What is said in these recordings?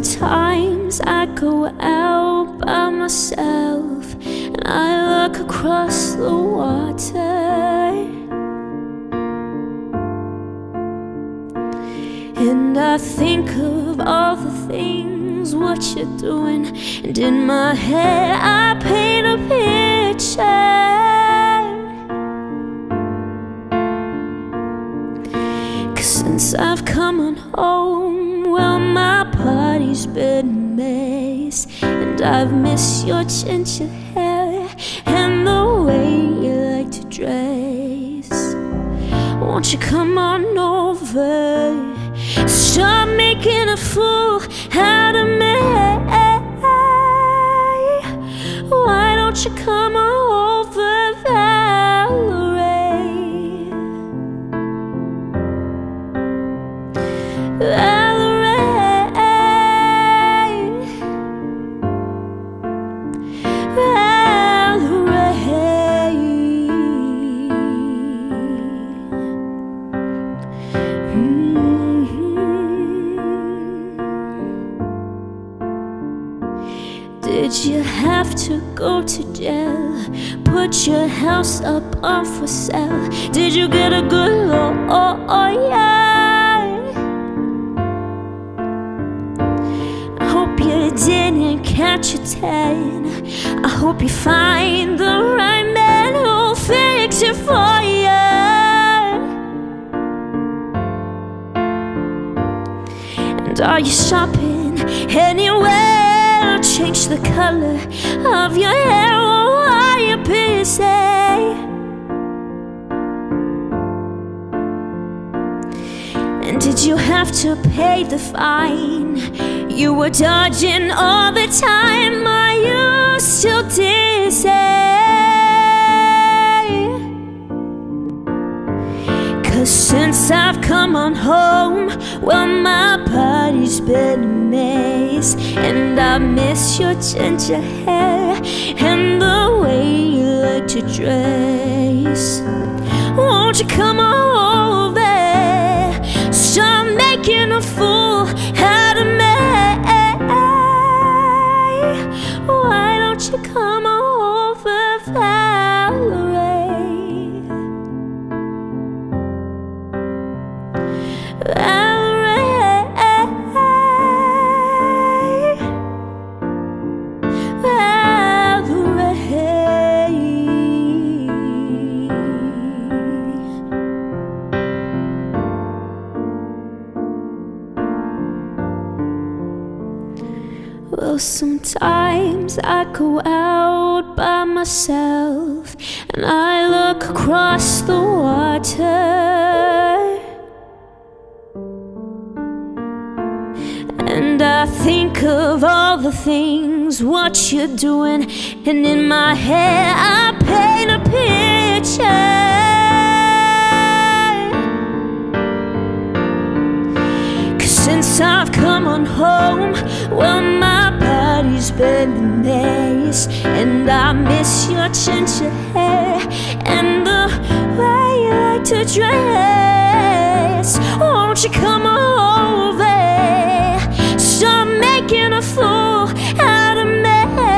sometimes I go out by myself and I look across the water, and I think of all the things what you're doing, and in my head I paint a picture. 'Cause since I've come on home, well, my body's been a mess, and I've missed your ginger hair and the way you like to dress. Won't you come on over? Stop making a fool out of me. Why don't you come over, Valerie? Valerie, Valerie. Did you have to go to jail? Put your house up on for sale? Did you get a good look? Oh yeah. I hope you didn't catch a tan. I hope you find the right man who'll fix it for you. And are you shopping anywhere? Change the color of your hair, or are you busy? And did you have to pay the fine? You were dodging all the time. Are you still dizzy? 'Cause since I've come on home, well, my body's been a mess, and I miss your ginger hair and the way you like to dress. Won't you come over? Stop making a fool out of me. Why don't you come over, Valerie? Well, sometimes I go out by myself and I look across the water, and I think of all the things what you're doing, and in my head I paint a picture. 'Cause since I've come on home, well, my body's been a mess, and I miss your ginger hair and the way you like to dress. Won't you come over? Stop making a fool out of me.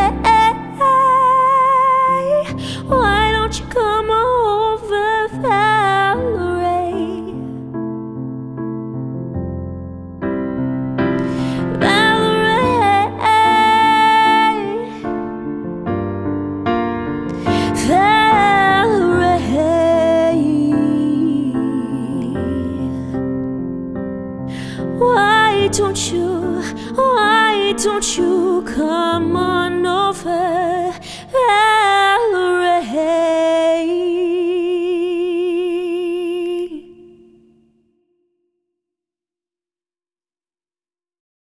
Why don't you come over, Valerie? Why don't you come on over?